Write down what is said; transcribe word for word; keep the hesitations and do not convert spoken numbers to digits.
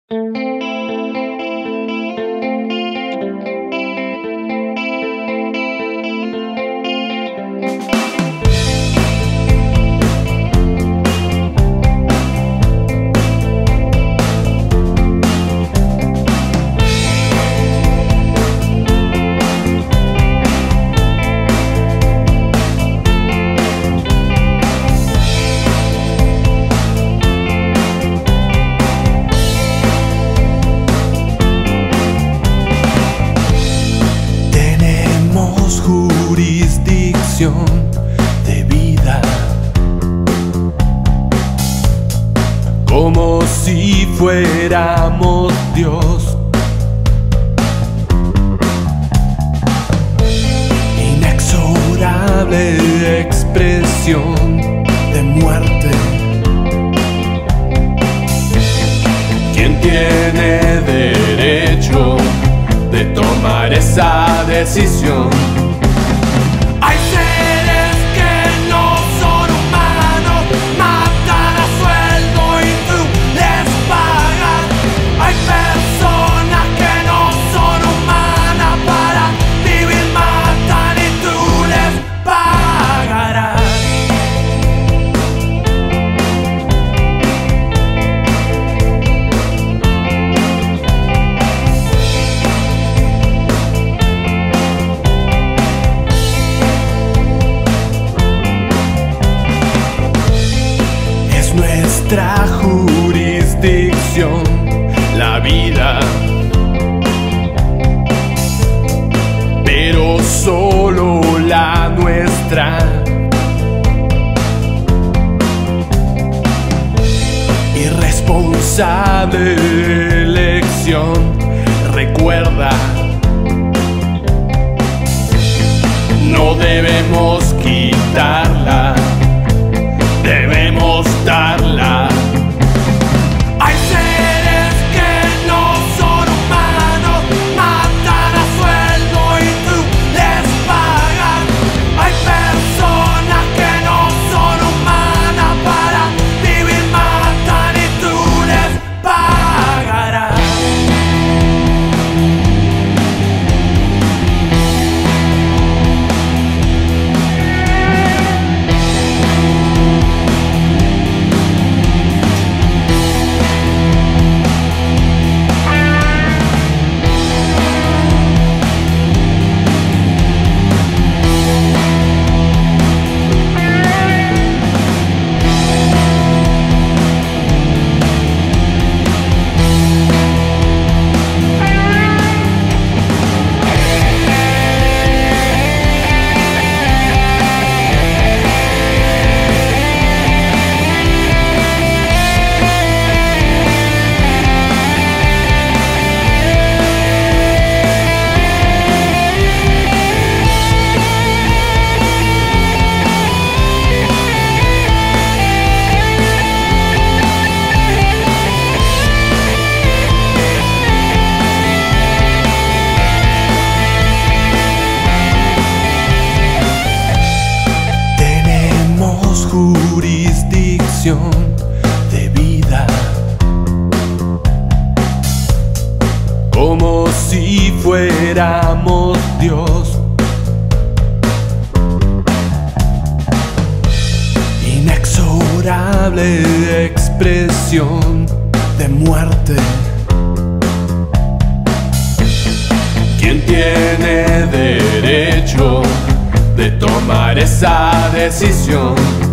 Jurisdicción de vida, como si fuéramos Dios. Inexorable expresión de muerte. ¿Quién tiene derecho de tomar esa decisión? Nuestra jurisdicción, la vida, pero solo la nuestra. Irresponsable elección, recuerda, no debemos quitarla. Debemos darla. Hay seres que no son humanos, matan a sueldo y tú les pagas. Hay personas que no son humanas, para vivir matan y tú les pagarás. Jurisdicción de vida, como si fuéramos Dios. Inexorable expresión de muerte. ¿Quién tiene derecho de tomar esa decisión?